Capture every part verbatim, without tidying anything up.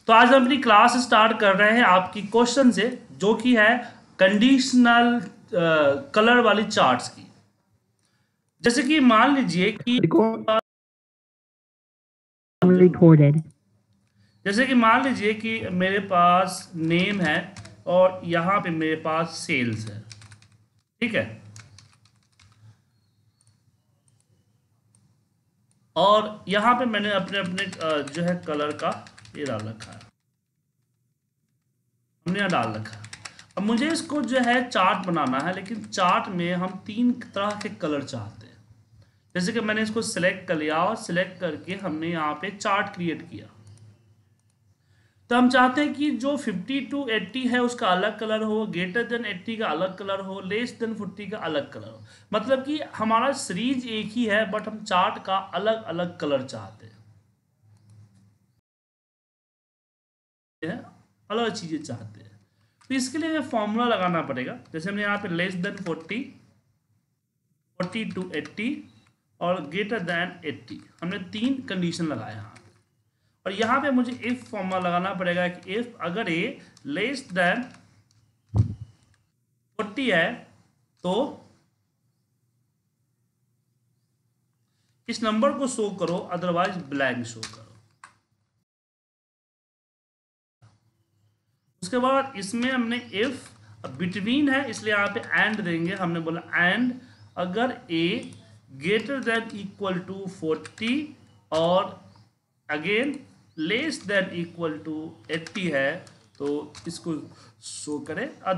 तो आज हम अपनी क्लास स्टार्ट कर रहे हैं आपकी क्वेश्चन से, जो कि है कंडीशनल कलर वाली चार्ट्स की। जैसे कि मान लीजिए कि recorded. जैसे कि मान लीजिए कि मेरे पास नेम है और यहाँ पे मेरे पास सेल्स है, ठीक है। और यहाँ पे मैंने अपने अपने अ, जो है कलर का ये डाल रखा है, हमने यहाँ डाल रखा है। अब मुझे इसको जो है चार्ट बनाना है, लेकिन चार्ट में हम तीन तरह के कलर चाहते हैं। जैसे कि मैंने इसको सिलेक्ट कर लिया और सिलेक्ट करके हमने यहाँ पे चार्ट क्रिएट किया। तो हम चाहते हैं कि जो फिफ्टी टू एट्टी है उसका अलग कलर हो, ग्रेटर देन एट्टी का अलग कलर हो, लेस देन फोर्टी का अलग कलर हो। मतलब कि हमारा सीरीज एक ही है, बट हम चार्ट का अलग अलग कलर चाहते हैं, अलग चीजें चाहते हैं। तो इसके लिए हमें फॉर्मूला लगाना पड़ेगा। जैसे हमने यहाँ पे less than forty, forty to eighty और ग्रेटर देन एट्टी, हमने तीन कंडीशन लगाए यहाँ पे। और यहाँ पे मुझे इफ फॉर्मूला लगाना पड़ेगा कि इफ अगर ये लेस देन फोर्टी है तो इस नंबर को शो करो, अदरवाइज ब्लैंक शो करो। उसके बाद इसमें हमने इफ बिटवीन है, इसलिए यहाँ पे एंड देंगे। हमने बोला एंड अगर A greater than equal to forty और again less than equal to eighty है तो इसको शो करें, अदर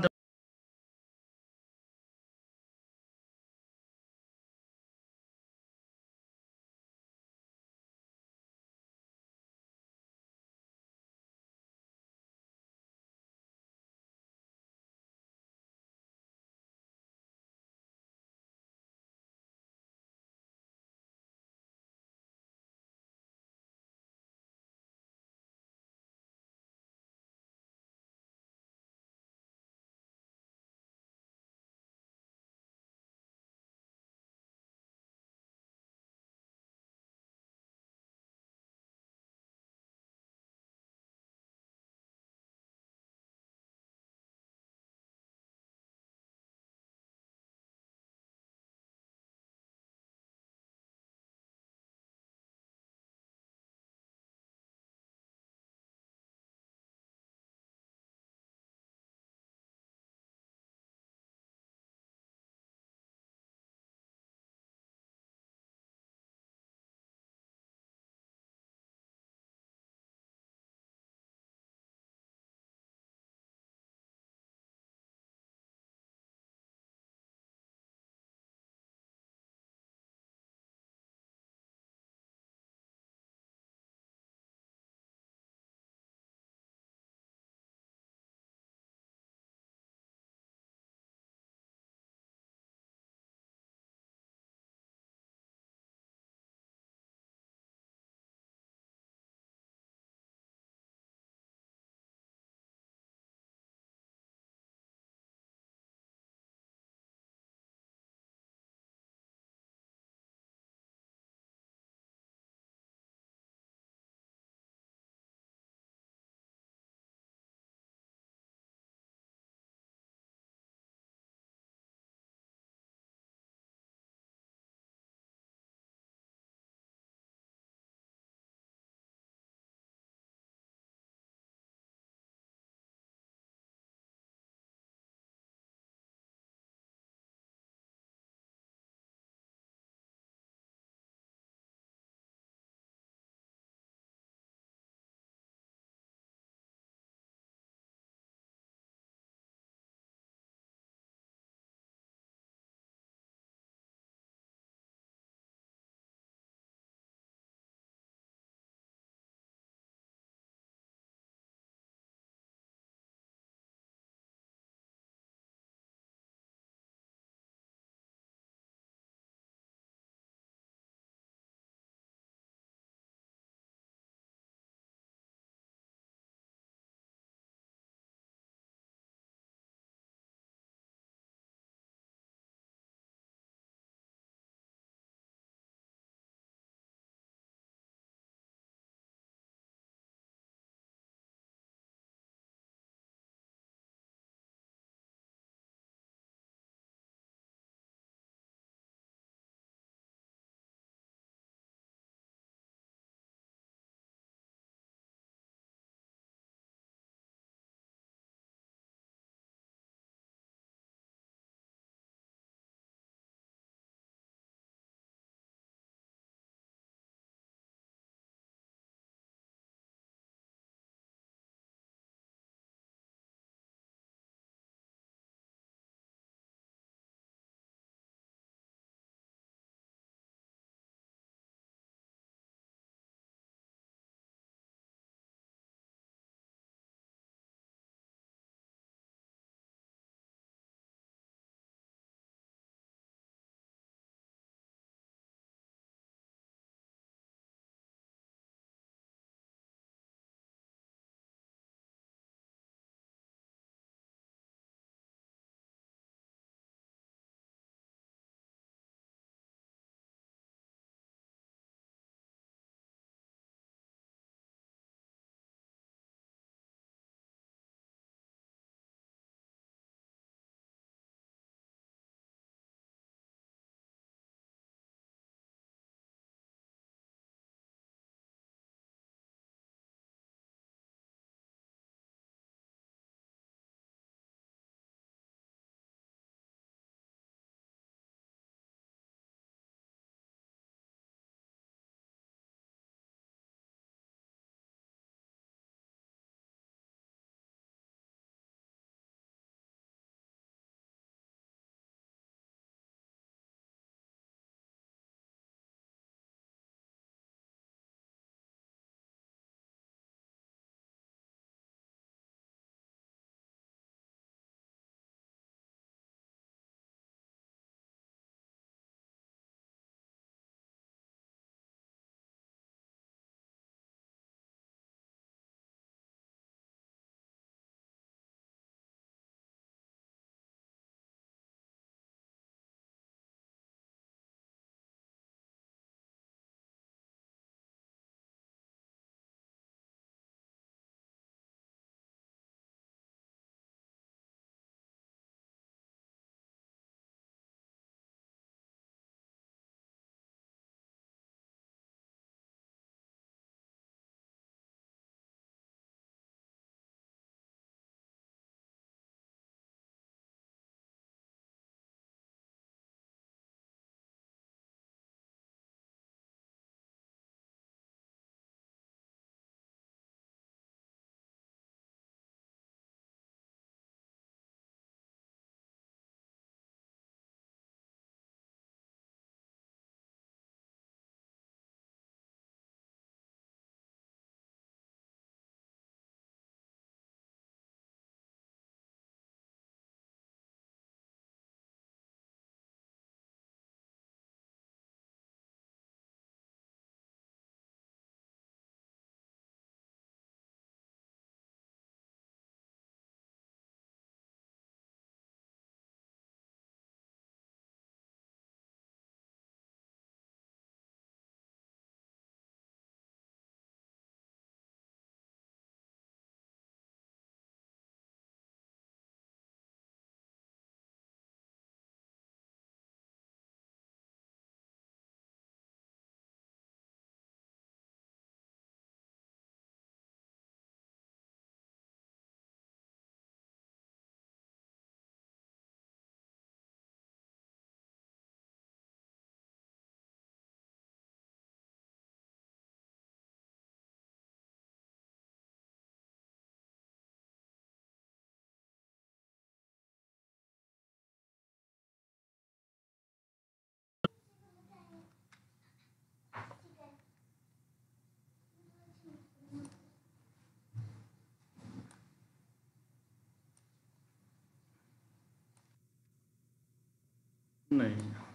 नहीं,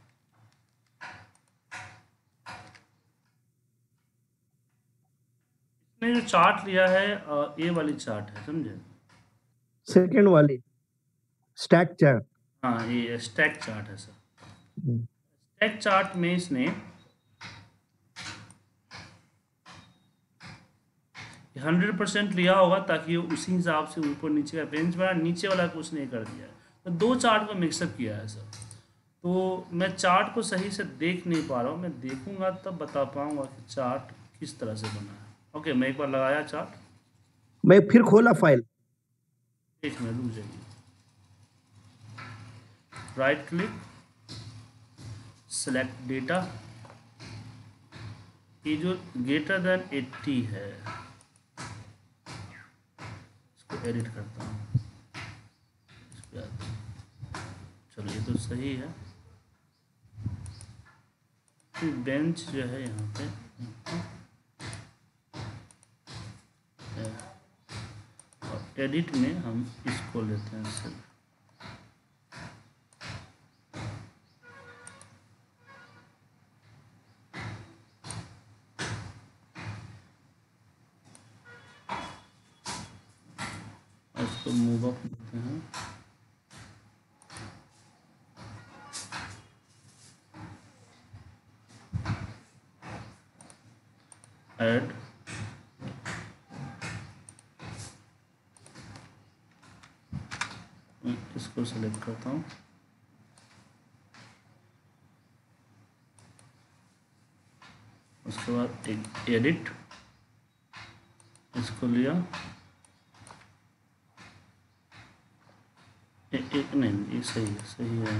इसने जो चार्ट लिया है ए वाली चार्ट है, समझे? सेकेंड वाली स्टैक चार्ट। हाँ, ये स्टैक चार्ट है सर। स्टैक चार्ट में इसने हंड्रेड परसेंट लिया होगा ताकि उसी हिसाब से ऊपर नीचे का रेंज बना, नीचे वाला कुछ नहीं कर दिया है। तो दो चार्ट को मिक्सअप किया है सर। तो मैं चार्ट को सही से देख नहीं पा रहा हूँ, मैं देखूंगा तब बता पाऊंगा कि चार्ट किस तरह से बना है। ओके, मैं एक बार लगाया चार्ट, मैं फिर खोला फाइल। एक मिनट रुक जाइए, राइट क्लिक, सेलेक्ट डेटा, ये जो ग्रेटर देन एट्टी है इसको एडिट करता हूँ। चलो ये तो सही है। बेंच जो है यहाँ पे और एडिट में हम इसको लेते हैं सिर्फ। इसको मूव अप करते हैं, ऐड, इसको सेलेक्ट करता हूँ, उसके बाद एक एडिट, इसको लिया, ए, एक नहीं, ये सही है, सही है।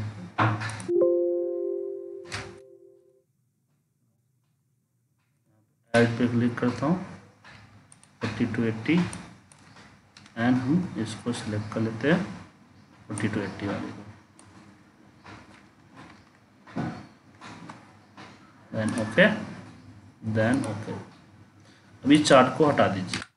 ऐड पे क्लिक करता हूँ, फोर्टी टू एट्टी, एंड हम इसको सिलेक्ट कर लेते हैं फोर्टी टू एट्टी वाले को, देन ओके, देन ओके। अभी चार्ट को हटा दीजिए।